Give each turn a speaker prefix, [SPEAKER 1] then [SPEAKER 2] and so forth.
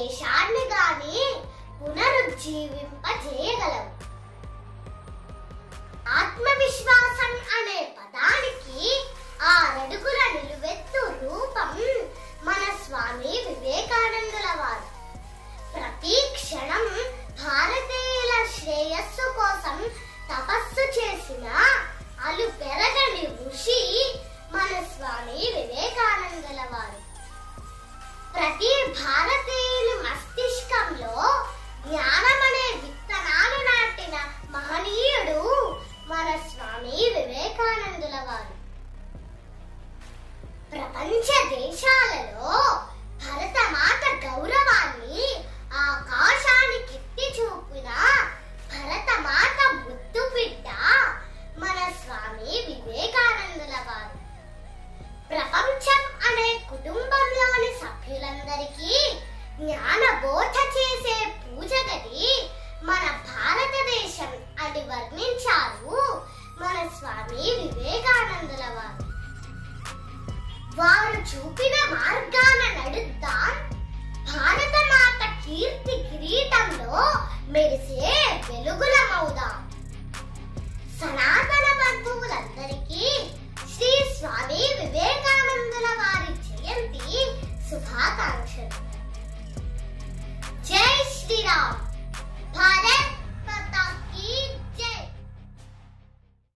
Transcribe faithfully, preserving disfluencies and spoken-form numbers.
[SPEAKER 1] దేశాన్ని గాని పునరుజ్జీవింపజేయగలవు. ఆత్మవిశ్వాసం అనే పదానికి ఆరడుగుల నిలువెత్తు రూపం మన స్వామి వివేకానందుల వారు. ప్రతి క్షణం భారతీయుల శ్రేయస్సు కోసం తపస్సు చేసిన అలు పెరగని ఋషి మన స్వామి వివేకానందుల వారు. ప్రతి భారతీయుల మస్తిష్కంలో జ్ఞానం అనే విత్తనాలు నాటిన మహనీయుడు మన స్వామి వివేకానందుల వారు. ప్రపంచ దేశాలలో భరతమాత గౌరవాన్ని ఆకాశానికెత్తి చూపిన భరతమాత ముద్దు బిడ్డ మన స్వామి వివేకానందుల వారు. ప్రపంచం అనే కుటుంబంలోని సభ్యులందరికీ జ్ఞానబోధ చేసే పూజ గది మన భారతదేశం అని వర్ణించారు మన స్వామి వివేకానందుల వారు. వారు చూపిన మార్గాన నడుద్దాం, భారత మాత కీర్తి కిరీటంలో మెరిసే వెలుగులమవుదాం.